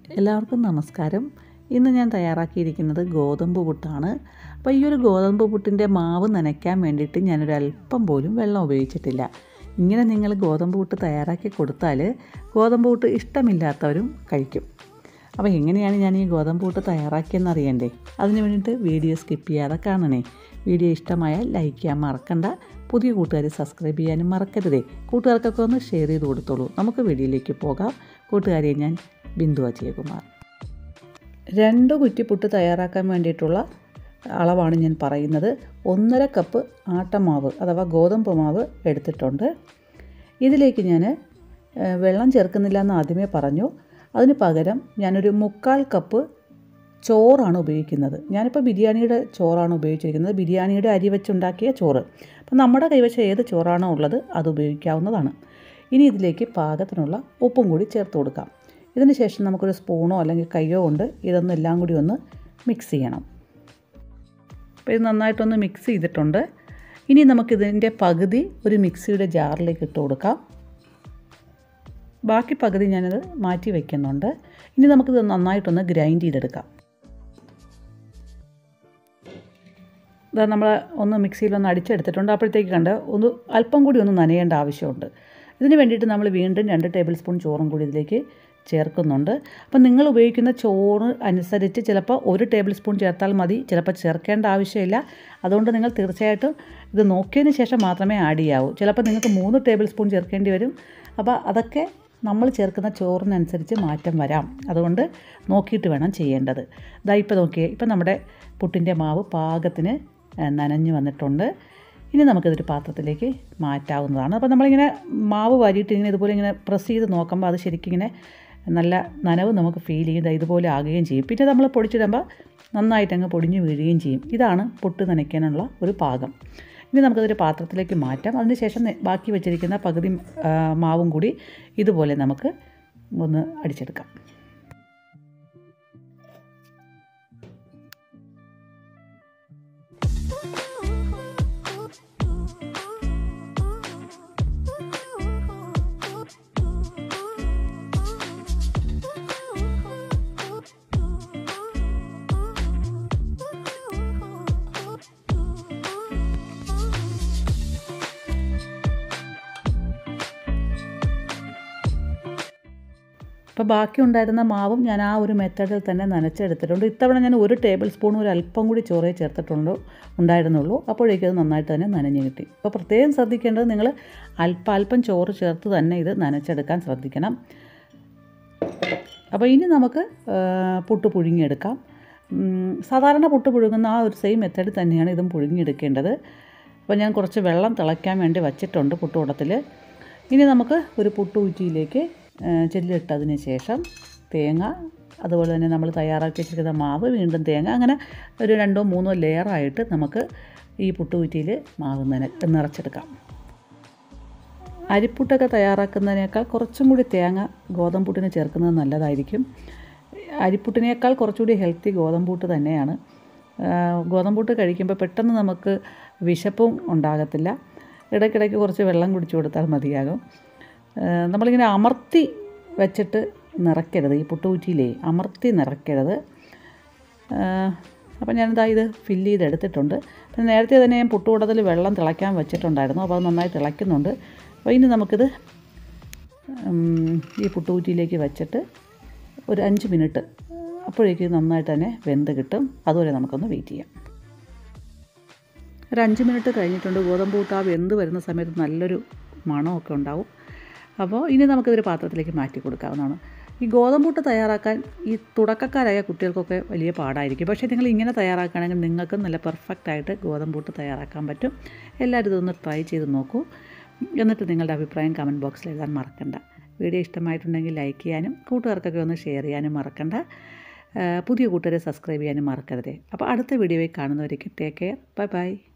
എല്ലാവർക്കും നമസ്കാരം. ഇന്ന് ഞാൻ തയ്യാറാക്കിയിരിക്കുന്നത് ഗോതമ്പ് പുട്ടാണ്. അപ്പോൾ ഈ ഒരു ഗോതമ്പ് പുട്ടിൻ്റെ മാവ് നനയ്ക്കാൻ വേണ്ടിയിട്ട് ഞാനൊരു അല്പം പോലും വെള്ളം ഉപയോഗിച്ചിട്ടില്ല. ഇങ്ങനെ നിങ്ങൾ ഗോതമ്പ് പുട്ട് തയ്യാറാക്കി കൊടുത്താൽ ഗോതമ്പ് പുട്ട് ഇഷ്ടമില്ലാത്തവരും കഴിക്കും. അപ്പോൾ എങ്ങനെയാണ് ഞാൻ ഈ ഗോതമ്പ് പുട്ട് തയ്യാറാക്കിയെന്ന് അറിയണ്ടേ? അതിന് വേണ്ടിയിട്ട് വീഡിയോ സ്കിപ്പ് ചെയ്യാതെ കാണണേ. വീഡിയോ ഇഷ്ടമായാൽ ലൈക്ക് ചെയ്യാൻ മറക്കണ്ട. പുതിയ കൂട്ടുകാർ സബ്സ്ക്രൈബ് ചെയ്യാനും മറക്കരുതേ. കൂട്ടുകാർക്കൊക്കെ ഒന്ന് ഷെയർ ചെയ്ത് കൊടുത്തോളൂ. നമുക്ക് വീഡിയോയിലേക്ക് പോകാം. കൂട്ടുകാരെ, ഞാൻ ബിന്ദു അജയകുമാർ. 2 കുറ്റിപ്പുട്ട് തയ്യാറാക്കാൻ വേണ്ടിയിട്ടുള്ള അളവാണ് ഞാൻ പറയുന്നത്. 1.5 കപ്പ് ആട്ടമാവ് അഥവാ ഗോതമ്പ് മാവ് എടുത്തിട്ടുണ്ട്. ഇതിലേക്ക് ഞാൻ വെള്ളം ചേർക്കുന്നില്ല എന്ന് ആദ്യമേ പറഞ്ഞു. അതിന് പകരം ഞാനൊരു 3/4 കപ്പ് ചോറാണ് ഉപയോഗിക്കുന്നത്. ഞാനിപ്പോൾ ബിരിയാണിയുടെ ചോറാണ് ഉപയോഗിച്ചിരിക്കുന്നത്. ബിരിയാണിയുടെ അരി വെച്ചുണ്ടാക്കിയ ചോറ്. അപ്പം നമ്മുടെ കൈവശം ഏത് ചോറാണോ ഉള്ളത് അത് ഉപയോഗിക്കാവുന്നതാണ്. ഇനി ഇതിലേക്ക് പാകത്തിനുള്ള ഉപ്പും കൂടി ചേർത്ത് കൊടുക്കാം. ഇതിന് ശേഷം നമുക്കൊരു സ്പൂണോ അല്ലെങ്കിൽ കയ്യോ കൊണ്ട് ഇതൊന്നും എല്ലാം കൂടി ഒന്ന് മിക്സ് ചെയ്യണം. അപ്പോൾ ഇത് നന്നായിട്ടൊന്ന് മിക്സ് ചെയ്തിട്ടുണ്ട്. ഇനി നമുക്കിതിൻ്റെ പകുതി ഒരു മിക്സിയുടെ ജാറിലേക്ക് ഇട്ട് കൊടുക്കാം. ബാക്കി പകുതി ഞാനത് മാറ്റി വയ്ക്കുന്നുണ്ട്. ഇനി നമുക്കിത് നന്നായിട്ടൊന്ന് ഗ്രൈൻഡ് ചെയ്തെടുക്കാം. ഇതാ നമ്മൾ ഒന്ന് മിക്സിയിലൊന്ന് അടിച്ചെടുത്തിട്ടുണ്ട്. അപ്പോഴത്തേക്ക് കണ്ട് ഒന്ന് അല്പം കൂടി ഒന്ന് നനയേണ്ട ആവശ്യമുണ്ട്. ഇതിന് വേണ്ടിയിട്ട് നമ്മൾ വീണ്ടും 2 ടേബിൾ സ്പൂൺ ചോറും കൂടി ഇതിലേക്ക് ചേർക്കുന്നുണ്ട്. അപ്പം നിങ്ങൾ ഉപയോഗിക്കുന്ന ചോറ് അനുസരിച്ച് ചിലപ്പോൾ 1 ടേബിൾ സ്പൂൺ ചേർത്താൽ മതി, ചിലപ്പോൾ ചേർക്കേണ്ട ആവശ്യമില്ല. അതുകൊണ്ട് നിങ്ങൾ തീർച്ചയായിട്ടും ഇത് നോക്കിയതിന് ശേഷം മാത്രമേ ആഡ് ചെയ്യാവൂ. ചിലപ്പോൾ നിങ്ങൾക്ക് 3 ടേബിൾ സ്പൂൺ ചേർക്കേണ്ടി വരും. അപ്പോൾ അതൊക്കെ നമ്മൾ ചേർക്കുന്ന ചോറിനനുസരിച്ച് മാറ്റം വരാം. അതുകൊണ്ട് നോക്കിയിട്ട് വേണം ചെയ്യേണ്ടത്. ഇതാ ഇപ്പോൾ നോക്കിയേ, ഇപ്പം നമ്മുടെ പുട്ടിൻ്റെ മാവ് പാകത്തിന് നനഞ്ഞു വന്നിട്ടുണ്ട്. ഇനി നമുക്കിതൊരു പാത്രത്തിലേക്ക് മാറ്റാവുന്നതാണ്. അപ്പോൾ നമ്മളിങ്ങനെ മാവ് വാരിയിട്ട് ഇങ്ങനെ ഇതുപോലെ ഇങ്ങനെ പ്രസ് ചെയ്ത് നോക്കുമ്പോൾ അത് ശരിക്കും ഇങ്ങനെ നല്ല നനവ് നമുക്ക് ഫീൽ ചെയ്യും. ഇതുപോലെ ആകുകയും ചെയ്യും. പിന്നെ നമ്മൾ പൊടിച്ചിടുമ്പോൾ നന്നായിട്ടങ്ങ് പൊടിഞ്ഞ് വീഴുകയും ചെയ്യും. ഇതാണ് പുട്ട് നനയ്ക്കാനുള്ള ഒരു പാകം. ഇനി നമുക്കതൊരു പാത്രത്തിലേക്ക് മാറ്റാം. അതിനുശേഷം ബാക്കി വെച്ചിരിക്കുന്ന പകുതി മാവും കൂടി ഇതുപോലെ നമുക്ക് ഒന്ന് അടിച്ചെടുക്കാം. അപ്പോൾ ബാക്കി ഉണ്ടായിരുന്ന മാവും ഞാൻ ആ ഒരു മെത്തേഡിൽ തന്നെ നനച്ചെടുത്തിട്ടുണ്ട്. ഇത്തവണ ഞാൻ 1 ടേബിൾ സ്പൂൺ ഒരു അല്പം കൂടി ചോറേ ഉണ്ടായിരുന്നുള്ളൂ. അപ്പോഴേക്കും അത് നന്നായിട്ട് തന്നെ നനഞ്ഞ് കിട്ടി. അപ്പോൾ പ്രത്യേകം ശ്രദ്ധിക്കേണ്ടത് നിങ്ങൾ അല്പം ചോറ് ചേർത്ത് തന്നെ ഇത് നനച്ചെടുക്കാൻ ശ്രദ്ധിക്കണം. അപ്പോൾ ഇനി നമുക്ക് പുട്ട് പുഴുങ്ങിയെടുക്കാം. സാധാരണ പുട്ട് പുഴുങ്ങുന്ന ആ ഒരു സെയിം മെത്തേഡിൽ തന്നെയാണ് ഇതും പുഴുങ്ങിയെടുക്കേണ്ടത്. അപ്പോൾ ഞാൻ കുറച്ച് വെള്ളം തിളയ്ക്കാൻ വേണ്ടി വച്ചിട്ടുണ്ട് പുട്ടുകുടത്തിൽ. ഇനി നമുക്ക് ഒരു പുട്ടുകുറ്റിയിലേക്ക് ചെല്ലിട്ടതിന് ശേഷം തേങ്ങ, അതുപോലെ തന്നെ നമ്മൾ തയ്യാറാക്കി വെച്ചിരിക്കുന്ന മാവ്, വീണ്ടും തേങ്ങ, അങ്ങനെ ഒരു 2-3 ലെയറായിട്ട് നമുക്ക് ഈ പുട്ടുകുറ്റിയിൽ മാവ് നിറച്ചെടുക്കാം. അരിപ്പുട്ടൊക്കെ തയ്യാറാക്കുന്നതിനേക്കാൾ കുറച്ചും കൂടി തേങ്ങ ഗോതമ്പുട്ടിന് ചേർക്കുന്നത് നല്ലതായിരിക്കും. അരിപ്പുട്ടിനേക്കാൾ കുറച്ചുകൂടി ഹെൽത്തി ഗോതമ്പുട്ട് തന്നെയാണ്. ഗോതമ്പുട്ട് കഴിക്കുമ്പോൾ പെട്ടെന്ന് നമുക്ക് വിശപ്പും ഉണ്ടാകത്തില്ല. ഇടയ്ക്കിടയ്ക്ക് കുറച്ച് വെള്ളം കുടിച്ചു കൊടുത്താൽ മതിയാകും. നമ്മളിങ്ങനെ അമർത്തി വെച്ചിട്ട് നിറയ്ക്കരുത്. ഈ പുട്ടുകുറ്റിയിലേ അമർത്തി നിറയ്ക്കരുത്. അപ്പോൾ ഞാനിതാ ഇത് ഫില്ല് ചെയ്തെടുത്തിട്ടുണ്ട്. പിന്നെ നേരത്തെ തന്നെ ഞാൻ പുട്ടുകുടത്തിൽ വെള്ളം തിളയ്ക്കാൻ വെച്ചിട്ടുണ്ടായിരുന്നു. അപ്പോൾ അത് നന്നായി തിളയ്ക്കുന്നുണ്ട്. അപ്പോൾ ഇനി നമുക്കിത് ഈ പുട്ടുകുറ്റിയിലേക്ക് വെച്ചിട്ട് ഒരു 5 മിനിറ്റ്, അപ്പോഴേക്കും നന്നായിട്ട് തന്നെ വെന്ത് കിട്ടും. അതുവരെ നമുക്കൊന്ന് വെയിറ്റ് ചെയ്യാം. ഒരു 5 മിനിറ്റ് കഴിഞ്ഞിട്ടുണ്ട്. ഗോതമ്പ് പുട്ട് ആ വെന്ത് വരുന്ന സമയത്ത് നല്ലൊരു മണമൊക്കെ ഉണ്ടാവും. അപ്പോൾ ഇനി നമുക്കിതൊരു പാത്രത്തിലേക്ക് മാറ്റി കൊടുക്കാവുന്നതാണ്. ഈ ഗോതമ്പ് പുട്ട് തയ്യാറാക്കാൻ ഈ തുടക്കക്കാരായ കുട്ടികൾക്കൊക്കെ വലിയ പാടായിരിക്കും. പക്ഷേ നിങ്ങൾ ഇങ്ങനെ തയ്യാറാക്കുകയാണെങ്കിൽ നിങ്ങൾക്ക് നല്ല പെർഫെക്റ്റായിട്ട് ഗോതമ്പ് പുട്ട് തയ്യാറാക്കാൻ പറ്റും. എല്ലാവരും ഇതൊന്ന് ട്രൈ ചെയ്ത് നോക്കൂ. എന്നിട്ട് നിങ്ങളുടെ അഭിപ്രായം കമൻറ്റ് ബോക്സിൽ എഴുതാൻ മറക്കണ്ട. വീഡിയോ ഇഷ്ടമായിട്ടുണ്ടെങ്കിൽ ലൈക്ക് ചെയ്യാനും കൂട്ടുകാർക്കൊക്കെ ഒന്ന് ഷെയർ ചെയ്യാനും മറക്കണ്ട. പുതിയ കൂട്ടുകാരെ സബ്സ്ക്രൈബ് ചെയ്യാനും മറക്കരുതേ. അപ്പോൾ അടുത്ത വീഡിയോയിൽ കാണുന്നവരേക്കും ടേക്ക് കെയർ. Bye by.